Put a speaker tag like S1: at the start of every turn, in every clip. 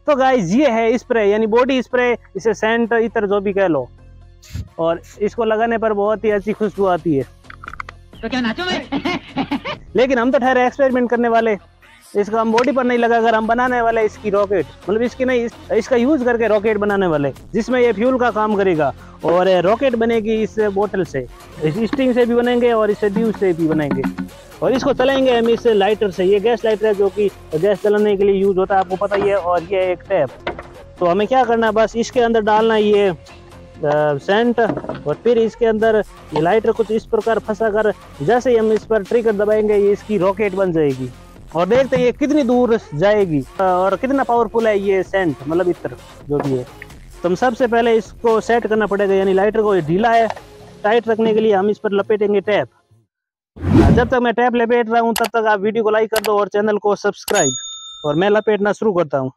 S1: तो गाइस ये है स्प्रे यानी बॉडी स्प्रे, इसे सेंट इत्र जो भी कह लो, और इसको लगाने पर बहुत ही अच्छी खुशबू आती है।
S2: तो क्या नाचो मैं?
S1: लेकिन हम तो ठहरे एक्सपेरिमेंट करने वाले, इसको हम बॉडी पर नहीं लगाकर हम बनाने वाले इसकी रॉकेट, मतलब इसकी नहीं, इसका यूज करके रॉकेट बनाने वाले, जिसमें ये फ्यूल का काम करेगा। और रॉकेट बनेगी इस बोतल से, इस स्टिंग से भी बनेंगे और इस ड्यूज से भी बनेंगे। और इसको चलाएंगे हम इस लाइटर से, ये गैस लाइटर है जो कि गैस चलाने के लिए यूज होता है, आपको पता ही है। और ये एक टैप, तो हमें क्या करना है, बस इसके अंदर डालना ये सेंट, और फिर इसके अंदर ये लाइटर कुछ इस प्रकार फंसा कर जैसे ही हम इस पर ट्रिगर दबाएंगे ये इसकी रॉकेट बन जाएगी। और देखते हैं ये कितनी दूर जाएगी और कितना पावरफुल है ये सेंट, मतलब इत्र जो भी है। तो हम सबसे पहले इसको सेट करना पड़ेगा, यानी लाइटर को ढीला है, टाइट रखने के लिए हम इस पर लपेटेंगे टैप। जब तक मैं टैप लपेट रहा हूँ तब तक आप वीडियो को लाइक कर दो और चैनल को सब्सक्राइब, और मैं लपेटना शुरू करता हूँ।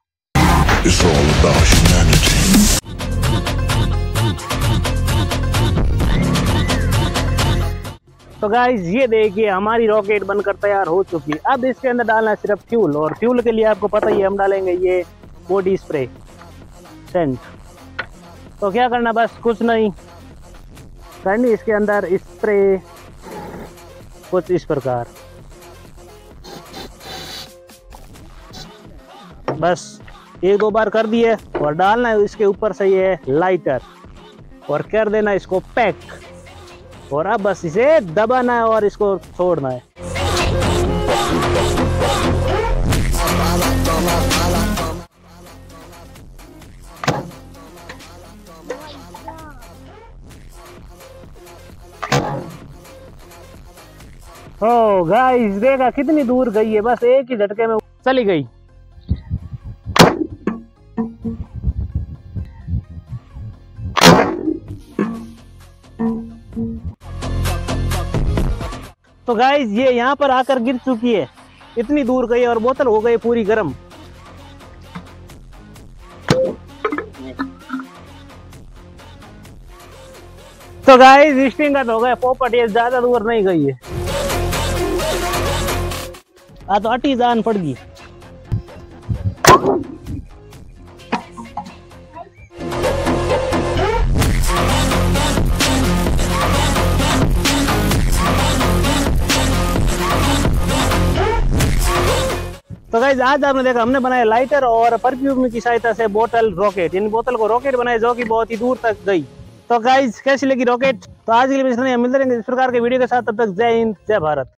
S1: तो गाइज ये देखिए हमारी रॉकेट बनकर तैयार हो चुकी है। अब इसके अंदर डालना है सिर्फ फ्यूल, और फ्यूल के लिए आपको पता ही है हम डालेंगे ये बॉडी स्प्रे सेंट। तो क्या करना, बस कुछ नहीं करनी, इसके अंदर स्प्रे कुछ इस प्रकार, बस एक दो बार कर दिए, और डालना है इसके ऊपर से ये लाइटर और कर देना इसको पैक, और अब बस इसे दबाना है और इसको छोड़ना है। ओ गाइस देखा कितनी दूर गई है, बस एक ही झटके में चली गई। तो गाइस ये यहाँ पर आकर गिर चुकी है, इतनी दूर गई और बोतल हो गई पूरी गर्म। तो गाइस स्टिंग हो गया पोपट, ये ज्यादा दूर नहीं गई है, तो अटी जान पड़ गई। तो गाइस आज आपने देखा हमने बनाया लाइटर और परफ्यूम की सहायता से बोतल रॉकेट, यानी बोतल को रॉकेट बनाया जो कि बहुत ही दूर तक गई। तो गाइस कैसी लगी रॉकेट? तो आज के लिए मिलते रहेंगे इस प्रकार के वीडियो के साथ, तब तक जय हिंद जय भारत।